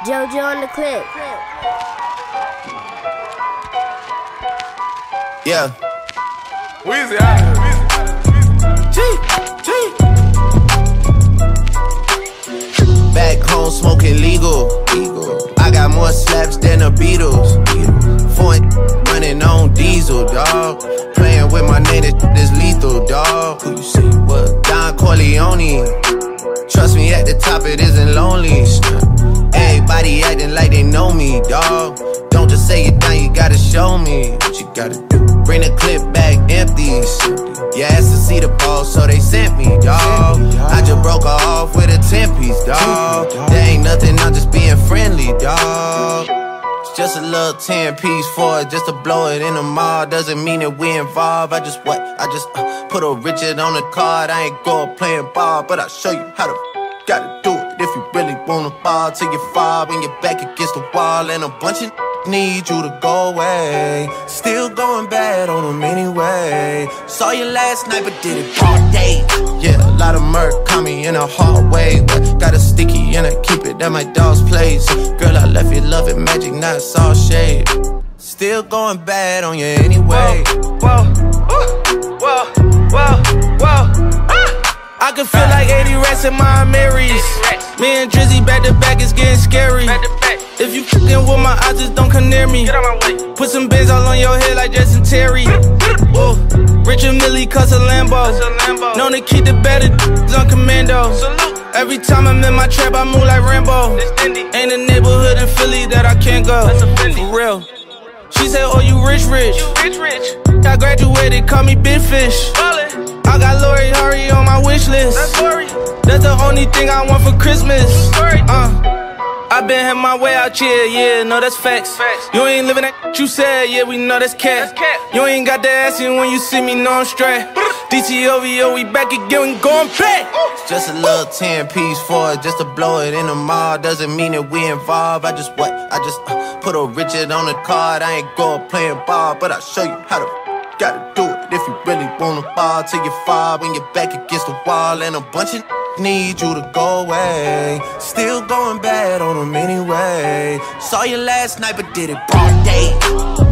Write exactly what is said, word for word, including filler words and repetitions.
Jojo on the clip. Yeah. Weezy out here. G, G. Back home smoking legal. legal. I got more slaps than the Beatles. Foreign running on diesel, dawg. Playing with my name, this lethal, dawg. Who you see? What? Don Corleone. Trust me, at the top it isn't lonely. Everybody acting like they know me, dawg. Don't just say it down, you gotta show me what you gotta do. Bring the clip back empty. You asked to see the ball, so they sent me, dawg. I just broke her off with a ten piece, dawg. There ain't nothing, I'm just being friendly, dawg. It's just a little ten piece for it, just to blow it in the mall. Doesn't mean that we involved. I just what? I just uh, put a Richard on the card. I ain't go playing ball, but I'll show you how to gotta do it. If you really wanna ball till you fall and you're back against the wall, and a bunch of need you to go away. Still going bad on them anyway. Saw you last night but did it all day. Yeah, a lot of murk caught me in a hard way, but got a sticky and I keep it at my dog's place. Girl, I left you loving magic, not all shade. Still going bad on you anyway. Whoa, whoa, whoa, whoa, whoa. Ah! I can feel like eighty rats in my Marys. Me and Drizzy back to back, it's getting scary. If you fucking with my eyes, just don't come near me. Get out my way. Put some bands all on your head like Justin Terry. Whoa. Richard Millie cuss a Lambo. Known to keep the better on commando. Salute. Every time I'm in my trap, I move like Rambo. Ain't a neighborhood in Philly that I can't go. For real. She said, oh, you rich, rich. You rich, rich. I graduated, call me Big Fish. Ballin'. I got Lori Hurry on my wish list. That's Lori. That's the only thing I want for Christmas. Uh. I been had my way out here, yeah, no, that's facts. facts. You ain't living that you said, yeah, we know that's cat. cat. You ain't got that ass in when you see me, no, I'm straight. D T O V O, we back again, we going back. It's just a little ten piece for it, just to blow it in the mall. Doesn't mean that we involved. I just what? I just uh, put a Richard on the card. I ain't go playing ball, but I'll show you how to gotta do it. If you really wanna ball till you fall when you're back against the wall, and a bunch of need you to go away. Still going bad on them anyway. Saw you last night but did it all day.